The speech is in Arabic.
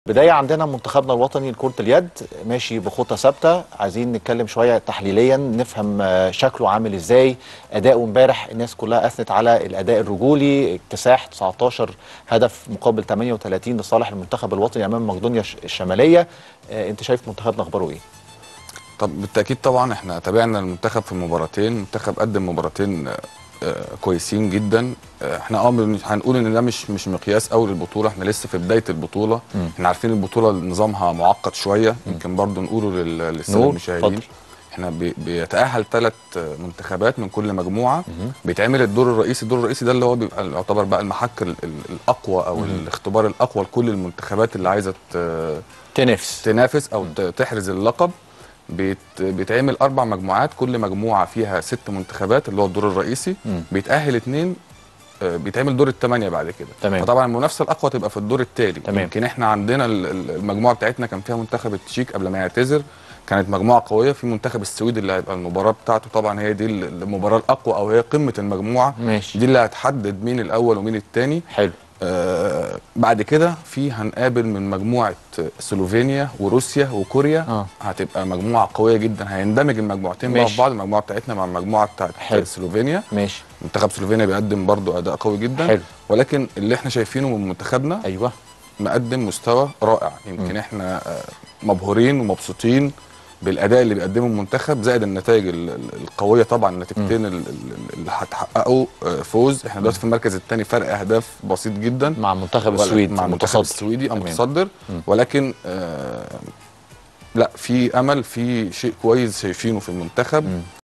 بداية عندنا منتخبنا الوطني لكرة اليد ماشي بخطة ثابتة. عايزين نتكلم شوية تحليليا نفهم شكله عامل ازاي. أداؤه امبارح الناس كلها أثنت على الأداء الرجولي، اكتساح 19 هدف مقابل 38 لصالح المنتخب الوطني أمام مقدونيا الشمالية. أنت شايف منتخبنا أخباره ايه؟ طب بالتأكيد طبعا احنا تابعنا المنتخب في المباراتين. المنتخب قدم مباراتين كويسين جدا. احنا هنقول ان ده مش مقياس قوي للبطوله، احنا لسه في بدايه البطوله. احنا عارفين البطوله نظامها معقد شويه، يمكن برضو نقوله للساده المشاهدين. احنا بيتأهل 3 منتخبات من كل مجموعه. بيتعمل الدور الرئيسي ده اللي هو بيبقى يعتبر بقى المحك الاقوى او الاختبار الاقوى لكل المنتخبات اللي عايزه تنافس او تحرز اللقب. بيتعمل 4 مجموعات، كل مجموعه فيها 6 منتخبات اللي هو الدور الرئيسي. بيتأهل 2، بيتعمل دور ال8 بعد كده. تمام. فطبعا المنافسه الاقوى تبقى في الدور التالي. تمام. يمكن احنا عندنا المجموعه بتاعتنا كان فيها منتخب التشيك قبل ما يعتذر، كانت مجموعه قويه. في منتخب السويد اللي هيبقى المباراه بتاعته طبعا هي دي المباراه الاقوى او هي قمه المجموعه. ماشي. دي اللي هتحدد مين الاول ومين الثاني. حلو. بعد كده هنقابل من مجموعه سلوفينيا وروسيا وكوريا. هتبقى مجموعه قويه جدا، هيندمج المجموعتين مع بعض، المجموعه بتاعتنا مع المجموعه بتاعت سلوفينيا. ماشي. منتخب سلوفينيا بيقدم برضو اداء قوي جدا. حلو. ولكن اللي احنا شايفينه من منتخبنا ايوه مقدم مستوى رائع. يمكن احنا مبهورين ومبسوطين بالاداء اللي بيقدمه المنتخب، زائد النتائج القويه. طبعا النتيجتين اللي هتحققوا فوز. احنا دلوقتي في المركز الثاني، فرق اهداف بسيط جدا مع منتخب السويد، مع المنتخب السويدي المتصدر. ولكن لا، في امل، في شيء كويس شايفينه في المنتخب.